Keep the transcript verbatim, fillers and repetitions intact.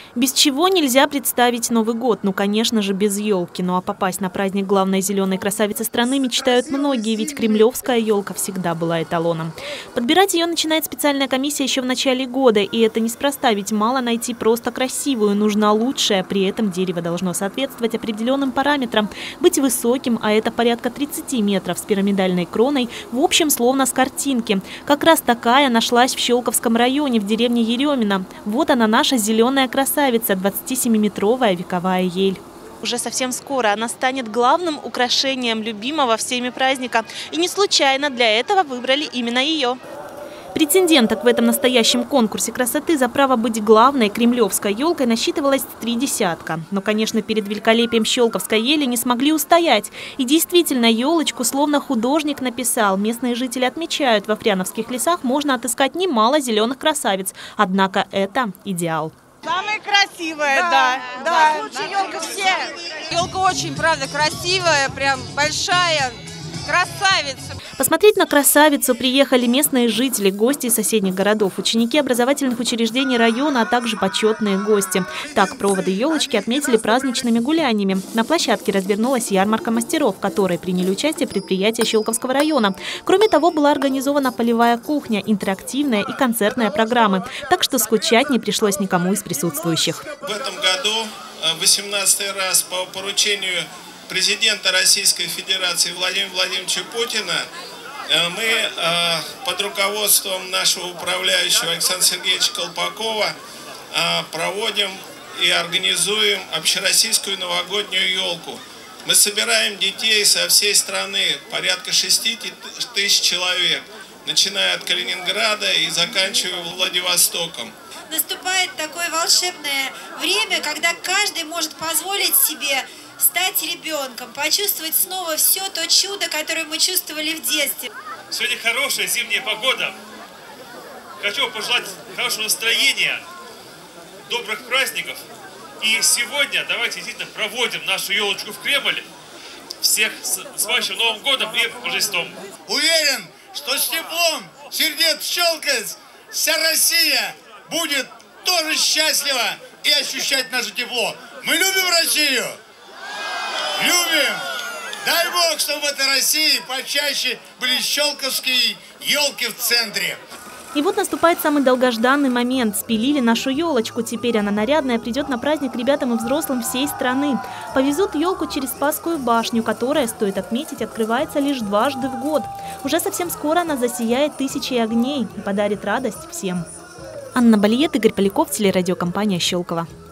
Без чего нельзя представить Новый год? Ну, конечно же, без елки. Ну, а попасть на праздник главной зеленой красавицы страны мечтают многие, ведь кремлевская елка всегда была эталоном. Подбирать ее начинает специальная комиссия еще в начале года. И это неспроста, ведь мало найти просто красивую, нужна лучшая. При этом дерево должно соответствовать определенным параметрам. Быть высоким, а это порядка тридцати метров, с пирамидальной кроной, в общем, словно с картинки. Как раз такая нашлась в Щелковском районе, в деревне Еремино. Вот она, наша зеленая красавица. двадцатисемиметровая вековая ель. Уже совсем скоро она станет главным украшением любимого всеми праздника. И не случайно для этого выбрали именно ее. Претенденток в этом настоящем конкурсе красоты за право быть главной кремлевской елкой насчитывалось три десятка. Но, конечно, перед великолепием щелковской ели не смогли устоять. И действительно, елочку словно художник написал. Местные жители отмечают, во фряновских лесах можно отыскать немало зеленых красавиц. Однако это идеал. Самая красивая, да. Да, да. Лучше елка все. Елка очень, правда, красивая, прям большая, красавица. Посмотреть на красавицу приехали местные жители, гости из соседних городов, ученики образовательных учреждений района, а также почетные гости. Так, проводы елочки отметили праздничными гуляниями. На площадке развернулась ярмарка мастеров, в которой приняли участие предприятия Щелковского района. Кроме того, была организована полевая кухня, интерактивная и концертная программы. Так что скучать не пришлось никому из присутствующих. В этом году, восемнадцатый раз, по поручению президента Российской Федерации Владимира Владимировича Путина, мы под руководством нашего управляющего Александра Сергеевича Колпакова проводим и организуем общероссийскую новогоднюю елку. Мы собираем детей со всей страны, порядка шести тысяч человек, начиная от Калининграда и заканчивая Владивостоком. Наступает такое волшебное время, когда каждый может позволить себе стать ребенком, почувствовать снова все то чудо, которое мы чувствовали в детстве. Сегодня хорошая зимняя погода. Хочу пожелать хорошего настроения, добрых праздников. И сегодня давайте действительно проводим нашу елочку в Кремль. Всех с вашим Новым годом и Рождеством. Уверен, что с теплом сердец Щелковец вся Россия будет тоже счастлива и ощущать наше тепло. Мы любим Россию! Любим! Дай Бог, чтобы в этой России почаще были щелковские елки в центре. И вот наступает самый долгожданный момент. Спилили нашу елочку. Теперь она нарядная, придет на праздник ребятам и взрослым всей страны. Повезут елку через Спасскую башню, которая, стоит отметить, открывается лишь дважды в год. Уже совсем скоро она засияет тысячей огней и подарит радость всем. Анна Балиет, Игорь Поляков, телерадиокомпания «Щелково».